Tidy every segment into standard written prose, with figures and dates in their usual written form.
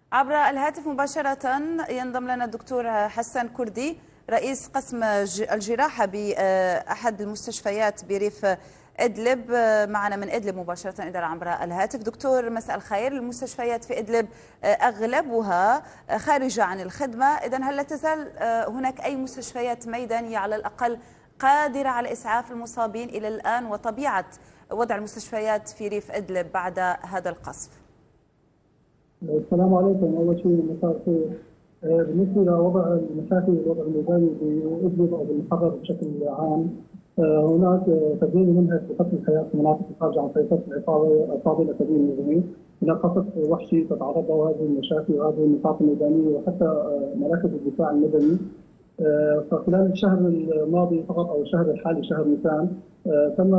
عبر الهاتف مباشرة ينضم لنا الدكتور حسن كردي رئيس قسم الجراحة بأحد المستشفيات بريف إدلب. معنا من إدلب مباشرة إذا عبر الهاتف. دكتور مساء الخير. المستشفيات في إدلب أغلبها خارجة عن الخدمة، إذا هل لا تزال هناك أي مستشفيات ميدانية على الأقل قادرة على إسعاف المصابين إلى الآن؟ وطبيعة وضع المستشفيات في ريف إدلب بعد هذا القصف؟ السلام عليكم. أول شيء مساء الخير. بالنسبة لوضع المشاكل والوضع الميداني بإدلب أو بالمحرر بشكل عام، هناك تدريب منهج بقتل الحياة في مناطق الخارجة عن سيطرة العصابة الأسدية النظامية. هناك خطط وحشي تتعرض له هذه المشاكل وهذه النقاط الميدانية وحتى مراكز الدفاع المدني. فخلال الشهر الماضي فقط أو الشهر الحالي شهر نيسان تم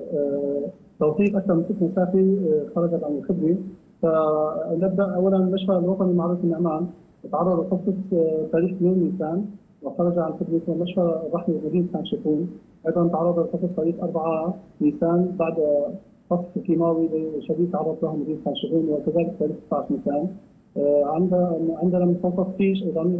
توثيق أكثر من 6 مشاكل خرجت عن الخدمة. فنبدا اولا المشفى الوطني معرض النعمان تعرض لقصف تاريخ 2 نيسان وخرج عن خدمه المشفى الرحمي بمدينه كان شيخون، ايضا تعرض لقصف تاريخ 4 نيسان بعد قصف كيماوي شديد تعرض له مدينه كان شيخون، وكذلك تاريخ 19 نيسان. عندنا مستوصف فيش ايضا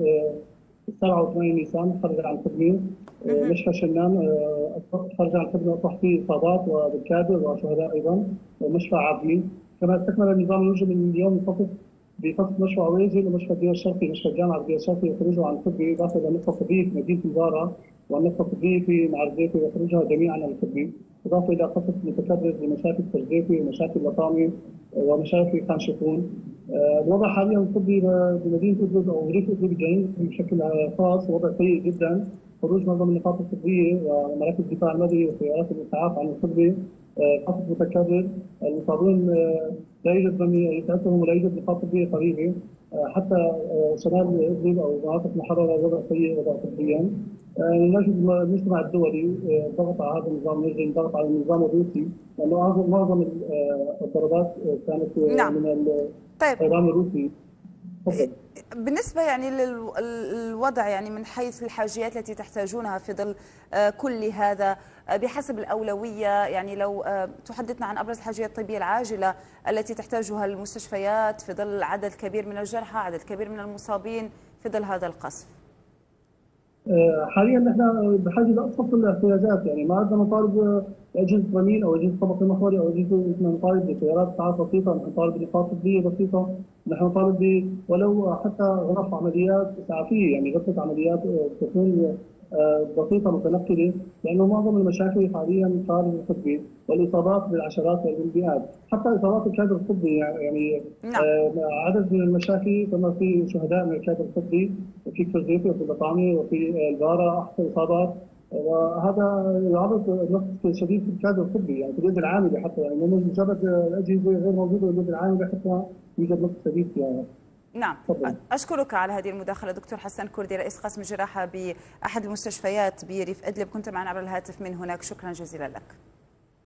87 نيسان خرج عن خدمه. مشفى شنان خرج عن خدمه اصبح فيه اصابات وبالكادر وشهداء ايضا. مشفى عابلين كما استكمل النظام يوجد من اليوم يخصص بقصف مشفى عويجل ومشفى الديار الشرقي، مشفى الجامعه الديار الشرقي يخرجوا عن الخدمه، اضافه الى النقطه الطبيه في مدينه البارة والنقطه الطبيه في معرزيتي يخرجها جميعا عن الخدمه، اضافه الى قصف متكرر لمشاكل فرزيتي ومشاكل لطامه ومشاكل خان شيخون. الوضع حاليا الطبي بمدينه ادلب او ريف ادلب الجنوبي بشكل خاص وضع سيء جدا. خروج معظم النقاط الطبيه ومراكز الدفاع المدني وسيارات الاسعاف عن الخدمه، قصف متكرر. المصابين لا يوجد من يسعفهم ولا يوجد نقاط طبيه قريبه. حتى شمال ادلب او مناطق محرره وضع سيء وضع طبيا. نجد المجتمع الدولي ضغط على هذا النظام، نجد ضغط على النظام الروسي لانه معظم الضربات كانت نعم. من طيب، الطيران الروسي. بالنسبة للوضع من حيث الحاجيات التي تحتاجونها في ظل كل هذا بحسب الأولوية، لو تحدثنا عن أبرز الحاجيات الطبية العاجلة التي تحتاجها المستشفيات في ظل عدد كبير من الجرحى، عدد كبير من المصابين في ظل هذا القصف. حاليا نحن بحاجه لابسط الاحتياجات، ما عندنا مطالب اجهزه رنين او اجهزه طبق محوري او اجهزه، نحن نطالب بسيارات اسعاف بسيطه، نحن نطالب بنقاط طبيه بسيطه، نحن نطالب ولو حتى غرف عمليات اسعافيه، غرفه عمليات تكون بسيطه متنقله، لانه معظم المشاكل حاليا خارج الخدمه والاصابات بالعشرات والمئات، حتى اصابات الكادر الطبي نعم. عدد من المشاكل كما في شهداء من الكادر الطبي في فرزيتي وفي اللطامه وفي البارة احدث اصابات، وهذا يعرض نقص شديد في الكادر الطبي، في اليد العامله حتى، مو مجرد الاجهزه غير موجوده اليد العامله حتى يوجد نقص شديد فيها. نعم. أشكرك على هذه المداخلة دكتور حسن كردي رئيس قسم الجراحة بأحد المستشفيات بريف إدلب، كنت معنا عبر الهاتف من هناك. شكرا جزيلا لك.